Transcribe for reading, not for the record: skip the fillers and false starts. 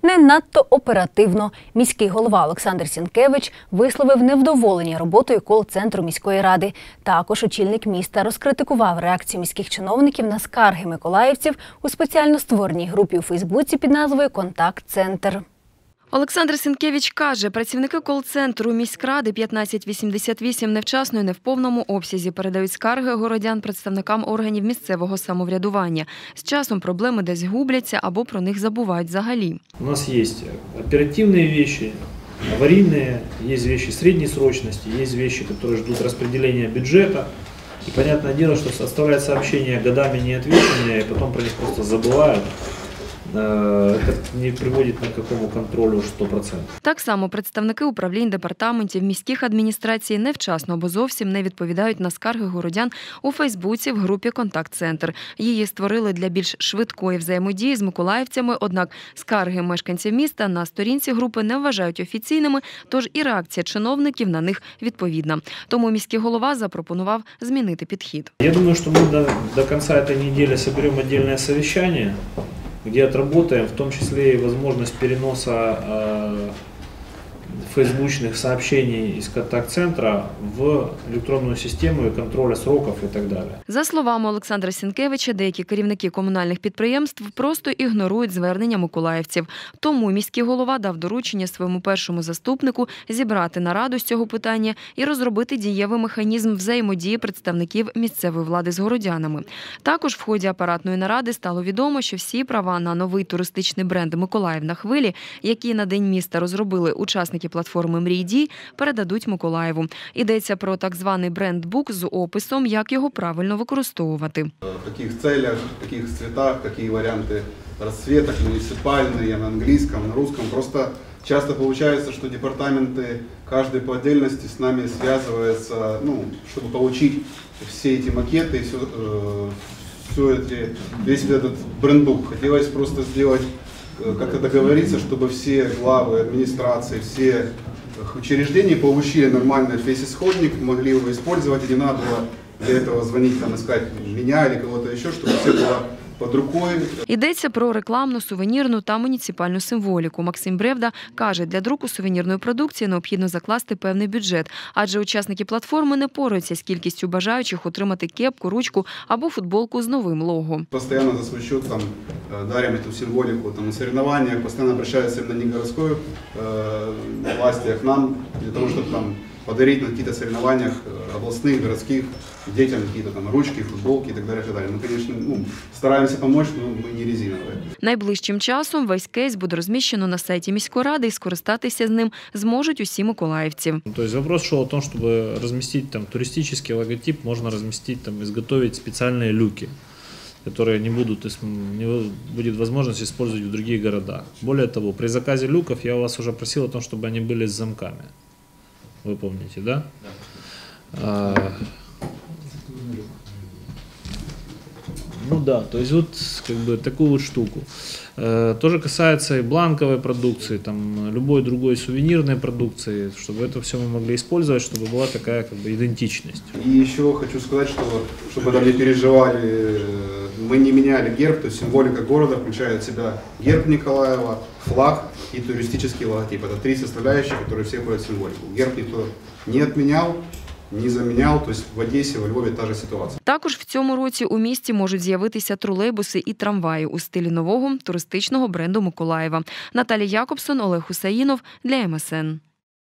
Не надто оперативно. Міський голова Олександр Сінкевич висловив невдоволення роботою кол-центру міської ради. Також очільник міста розкритикував реакцію міських чиновників на скарги миколаївців у спеціально створеній групі у Фейсбуці під назвою «Контакт-центр». Олександр Сінкевич каже, працівники кол-центру міськради 1588 невчасно і не в повному обсязі передають скарги городян представникам органів місцевого самоврядування. З часом проблеми десь губляться або про них забувають взагалі. У нас є оперативні речі, аварійні, є речі середньої срочності, є речі, які ждуть розподілення бюджету. І, понятное дело, что оставляют сообщения годами неотвеченные, и потом про них просто забывают. Це не приводить ні до якого контролю 100%. Так само представники управлінь департаментів міських адміністрацій невчасно або зовсім не відповідають на скарги городян у Фейсбуці в групі «Контакт-центр». Її створили для більш швидкої взаємодії з миколаївцями, однак скарги мешканців міста на сторінці групи не вважають офіційними, тож і реакція чиновників на них відповідна. Тому міський голова запропонував змінити підхід. Я думаю, що ми до кінця цієї неділі зберемо окреме совещание, где отработаем, в том числе и возможность переноса фейсбучных сообщений из контакт-центра в електронну систему контроля сроків і так далі. За словами Олександра Сінкевича, деякі керівники комунальних підприємств просто ігнорують звернення миколаївців. Тому міський голова дав доручення своєму першому заступнику зібрати нараду з цього питання і розробити дієвий механізм взаємодії представників місцевої влади з городянами. Також в ході апаратної наради стало відомо, що всі права на новий туристичний бренд «Миколаїв на хвилі», які на День міста розробили учасники платформи «Мрій Дій», передадуть Миколаєву. Йдеться про так званий брендбук з описом, як його правильно використовувати. В яких целях, в яких цветах, які варіанти розцветок, муніципальні, на англійському, на русском. Просто часто виходить, що департаменти, кожен по отдельности з нами зв'язується, щоб отримати всі ці макети, весь этот брендбук. Хотілося просто зробити, как-то договориться, чтобы все главы администрации, все учреждения получили нормальный фейс-исходник, могли его использовать, и не надо было для этого звонить, искать меня или кого-то еще, чтобы все было під рукою. Йдеться про рекламну, сувенірну та муніципальну символіку. Максим Бревда каже, для друку сувенірної продукції необхідно закласти певний бюджет, адже учасники платформи не пораються з кількістю бажаючих отримати кепку, ручку або футболку з новим лого. Постоянно за свой счет дарим эту символику на соревнованиях, постоянно обращаются на негородской власти, к нам, для того, чтобы подарить на каких-то соревнованиях областных, городских детям какие-то ручки, футболки и так далее. Мы, конечно, стараемся помочь, но мы не резиновые. Найближчим часом весь кейс буде розміщено на сайті міської ради і скористатися з ним зможуть усі миколаївці. Тобто вопрос шел о том, чтобы разместить туристический логотип, можно разместить, изготовить специальные люки, которые не будет возможность использовать в других городах. Более того, при заказе люков я вас уже просил о том, чтобы они были с замками. Вы помните, да? То есть такую вот штуку. Тоже касается и бланковой продукции, любой другой сувенирной продукции, чтобы это все мы могли использовать, чтобы была такая идентичность. И еще хочу сказать, что чтобы там не переживали, мы не меняли герб, то есть символика города включает в себя герб Николаева, флаг и туристический логотип. Это три составляющие, которые все входят в символику. Герб никто не отменял, не заміняв, тобто в Одесі, у Львові та ж ситуація. Також в цьому році у місті можуть з'явитися тролейбуси і трамваї у стилі нового туристичного бренду Миколаєва. Наталія Якобсон, Олег Хусаїнов для МСН.